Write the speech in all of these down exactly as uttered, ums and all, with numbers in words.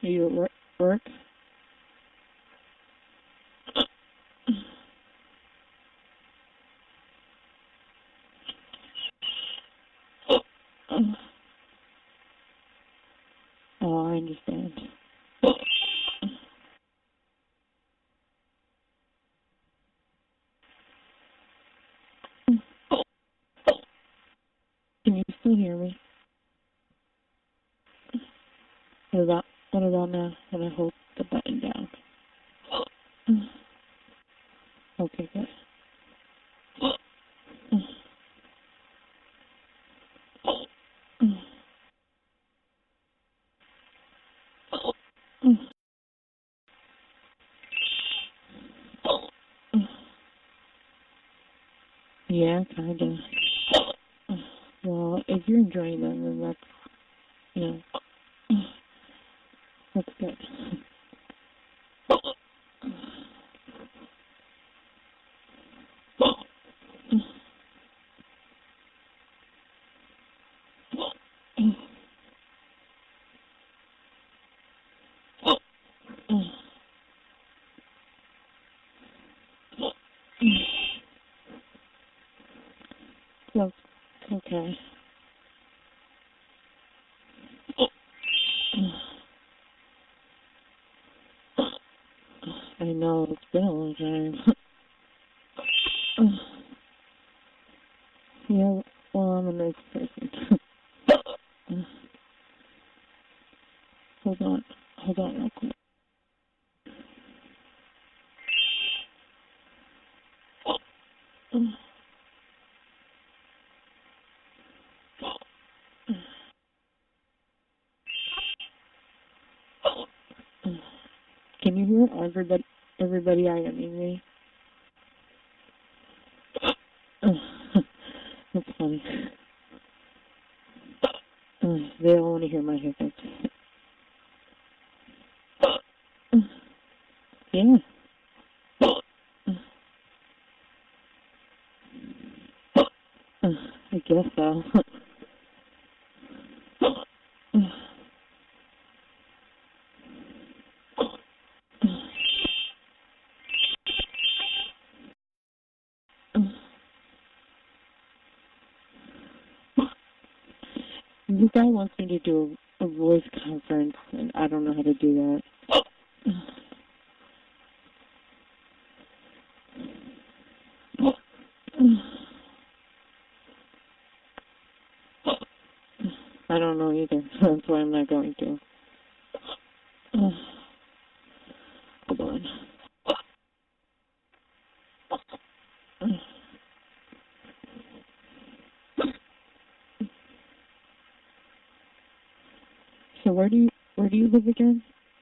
Are you at wor- work? Oh, I understand. Can you still hear me? What about, what about now when I hold the button down? Okay, good. Yeah, kinda. Well, if you're enjoying them, then that's, you know, that's good. So, okay. I know, it's been a long time. Yeah, well, I'm a nice person. Hold on. Hold on real quick. Can you hear everybody, everybody ironing me? That's funny. They all want to hear my hiccups. Yeah. I guess so. This guy wants me to do a, a voice conference, and I don't know how to do that. I don't know either. That's why I'm not going to. Hold on. So where do you where do you live again?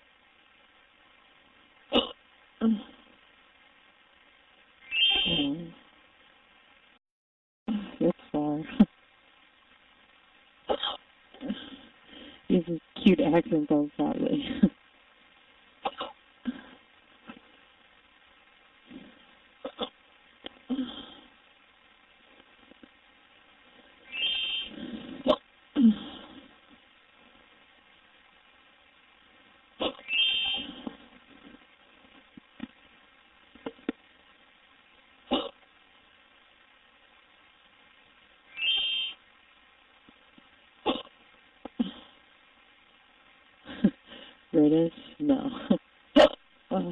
Oh, that's far. He has a cute accent, though, sadly. British? No. uh,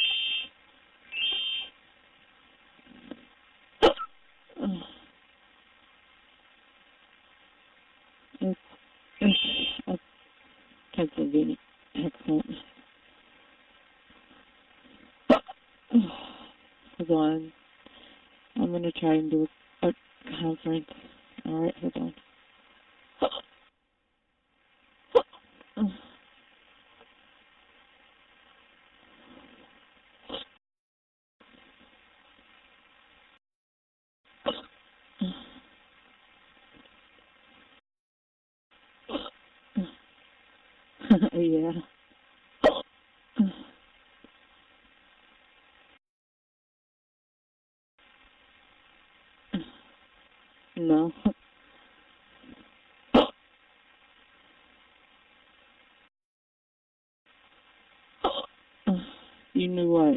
it's, it's a Pennsylvania accent. Hold on. I'm going to try and do a, a conference. All right, hold on. Yeah. No. You knew what?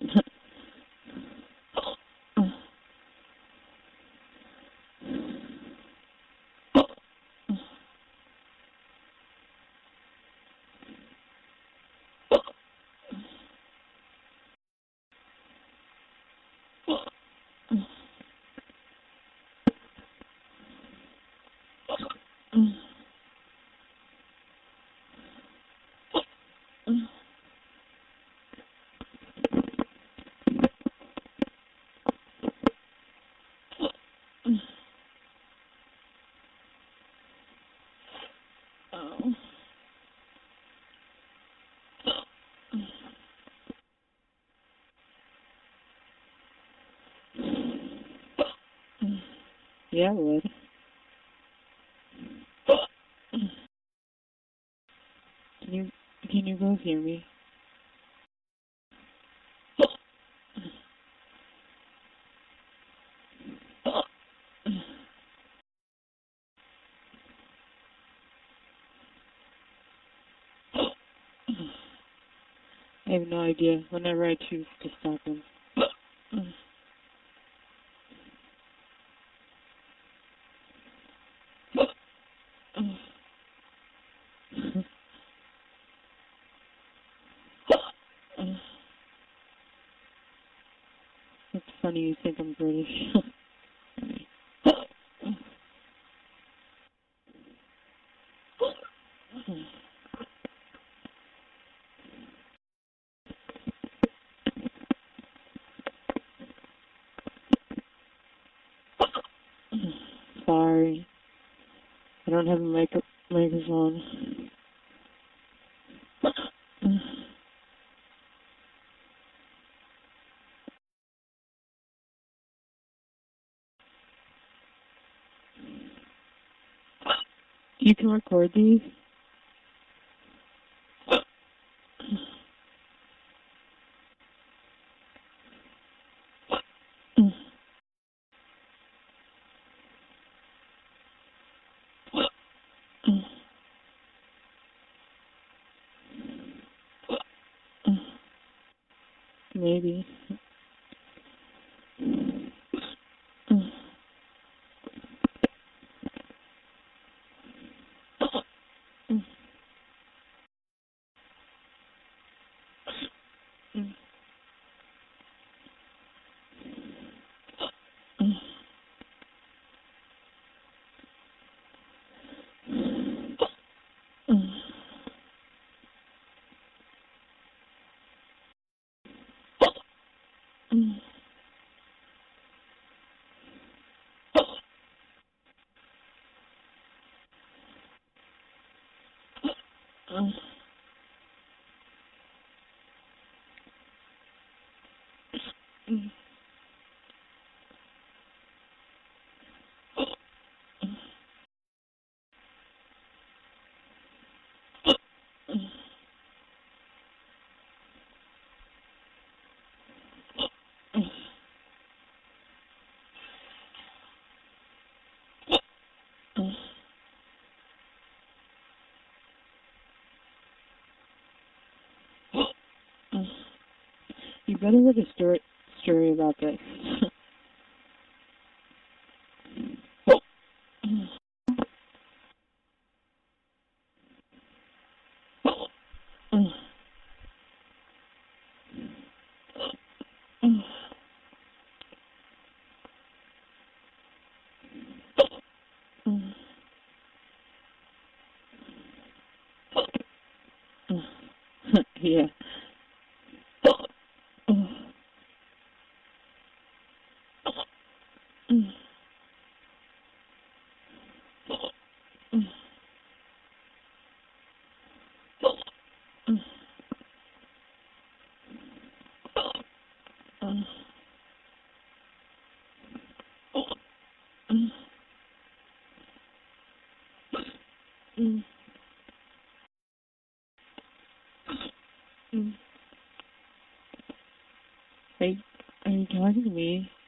Oh. Yeah, I would. Can you can you both hear me? I have no idea. Whenever I choose to stop him. It's funny you think I'm British. Sorry. I don't have a micro microphone. You can record these? Maybe. You better write a story story about this. Yeah. Are you, are you talking to me?